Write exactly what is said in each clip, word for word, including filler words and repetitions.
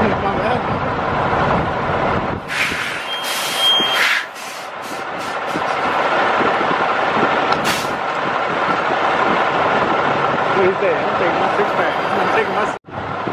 What is that? I'm taking my six pack. I'm taking my six pack.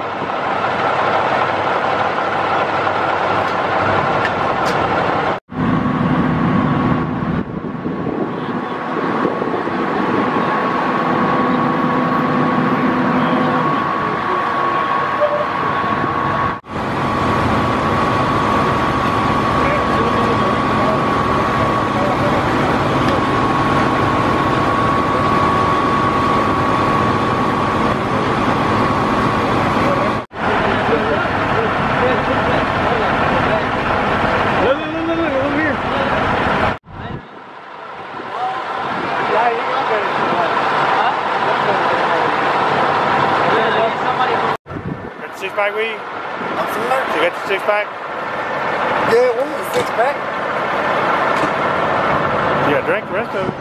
Six pack with you? I'm sorry? You got your six pack? Yeah, what was a six pack? You got to drink the rest of it.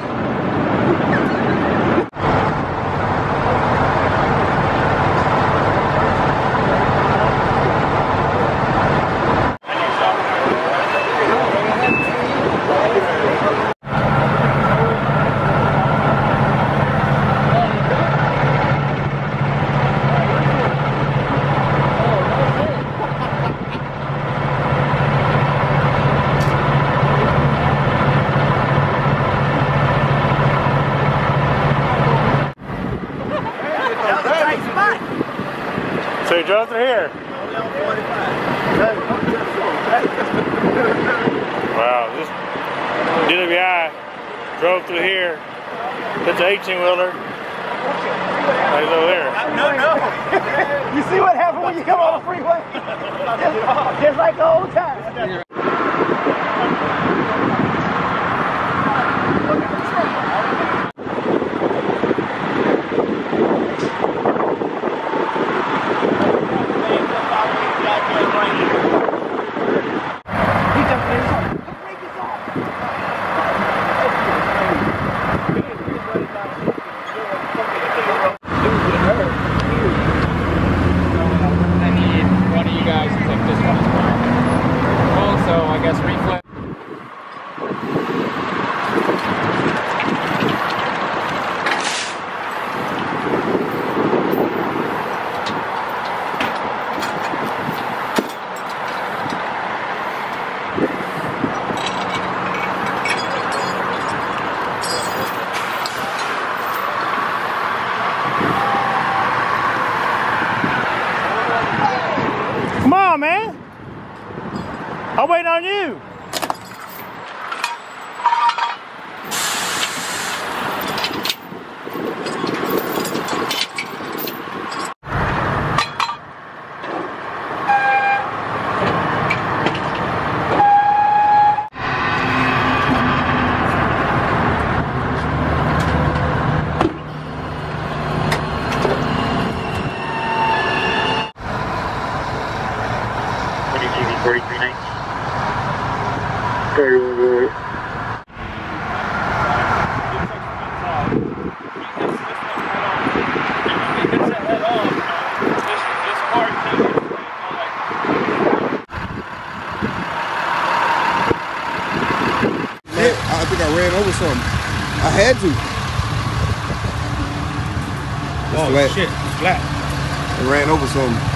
So you drove through here? Wow, this D W I drove through here, put the eighteen wheeler right over there. No, no. You see what happened when you come on the freeway? Just, just like the old time. Come on, man. I'm waiting on you. forty-three nineteen. thirty-one. I think I ran over something. I had to. Oh flat. shit, it's flat. I ran over something.